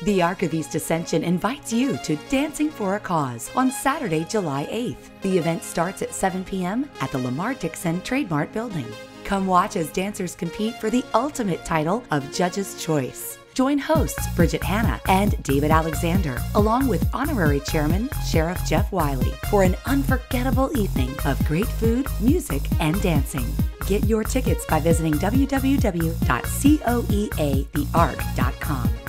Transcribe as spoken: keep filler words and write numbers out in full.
The Arc of East Ascension invites you to Dancing for a Cause on Saturday, July eighth. The event starts at seven p m at the Lamar Dixon Trademark Building. Come watch as dancers compete for the ultimate title of Judge's Choice. Join hosts Bridget Hanna and David Alexander, along with Honorary Chairman Sheriff Jeff Wiley, for an unforgettable evening of great food, music, and dancing. Get your tickets by visiting w w w dot coea the arc dot com.